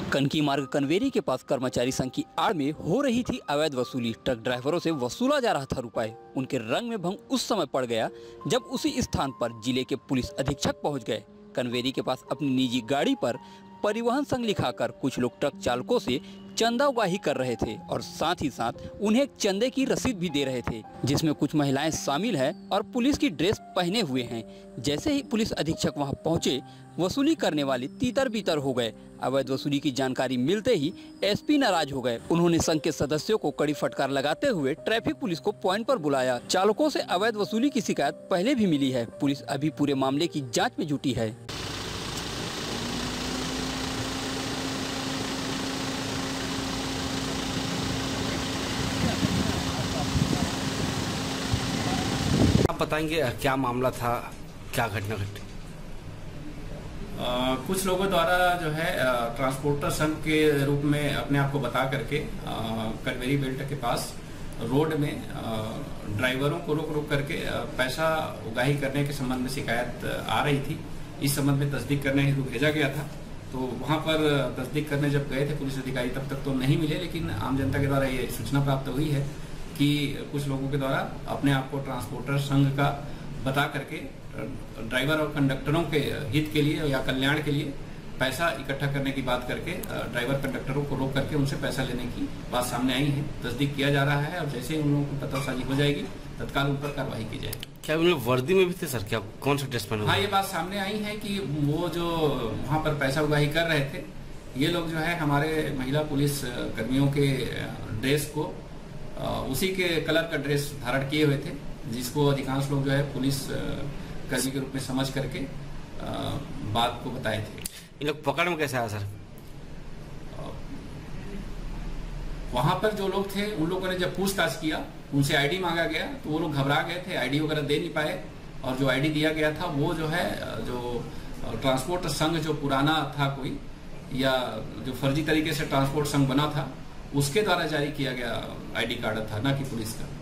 कनकी मार्ग कनवेरी के पास कर्मचारी संघ की आड़ में हो रही थी अवैध वसूली। ट्रक ड्राइवरों से वसूला जा रहा था रुपए। उनके रंग में भंग उस समय पड़ गया जब उसी स्थान पर जिले के पुलिस अधीक्षक पहुंच गए। कनवेरी के पास अपनी निजी गाड़ी पर परिवहन संघ लिखाकर कुछ लोग ट्रक चालकों से चंदा उगाही कर रहे थे और साथ ही साथ उन्हें एक चंदे की रसीद भी दे रहे थे, जिसमें कुछ महिलाएं शामिल हैं और पुलिस की ड्रेस पहने हुए हैं। जैसे ही पुलिस अधीक्षक वहां पहुंचे, वसूली करने वाले तीतर बीतर हो गए। अवैध वसूली की जानकारी मिलते ही एसपी नाराज हो गए। उन्होंने संघ के सदस्यों को कड़ी फटकार लगाते हुए ट्रैफिक पुलिस को पॉइंट पर बुलाया। चालकों से अवैध वसूली की शिकायत पहले भी मिली है। पुलिस अभी पूरे मामले की जाँच में जुटी है। आप बताएंगे क्या मामला था, क्या घटना घटी? कुछ लोगों द्वारा जो है ट्रांसपोर्टर संघ के रूप में अपने आप को बता करके कनवेरी बेल्ट के पास रोड में ड्राइवरों को रोक करके पैसा उगाही करने के संबंध में शिकायत आ रही थी। इस संबंध में तस्दीक करने हेतु भेजा गया था। तो वहां पर तस्दीक करने जब गए थे पुलिस अधिकारी, तब तक तो नहीं मिले, लेकिन आम जनता के द्वारा ये सूचना प्राप्त हुई है कि कुछ लोगों के द्वारा अपने आप को ट्रांसपोर्टर संघ का बता करके ड्राइवर और कंडक्टरों के हित के लिए या कल्याण के लिए पैसा इकट्ठा करने की बात करके ड्राइवर कंडक्टरों को रोक करके उनसे पैसा लेने की बात सामने आई है। तस्दीक किया जा रहा है और जैसे ही उन लोगों को पतासाजी हो जाएगी तत्काल उन पर कार्रवाई की जाएगी। क्या उन लोग वर्दी में भी थे सर? क्या कौन सा ड्रेस पहने? हाँ, ये बात सामने आई है कि वो जो वहाँ पर पैसा उगाही कर रहे थे, ये लोग जो है हमारे महिला पुलिस कर्मियों के ड्रेस को उसी के कलर का ड्रेस धारण किए हुए थे, जिसको अधिकांश लोग जो है पुलिस कर्मी के रूप में समझ करके बात को बताए थे। इन लोग पकड़ में कैसे आया सर? वहां पर जो लोग थे उन लोगों ने जब पूछताछ किया, उनसे आईडी मांगा गया तो वो लोग घबरा गए थे, आईडी वगैरह दे नहीं पाए। और जो आईडी दिया गया था वो जो है जो ट्रांसपोर्ट संघ जो पुराना था कोई, या जो फर्जी तरीके से ट्रांसपोर्ट संघ बना था, उसके द्वारा जारी किया गया आईडी कार्ड था, ना कि पुलिस का।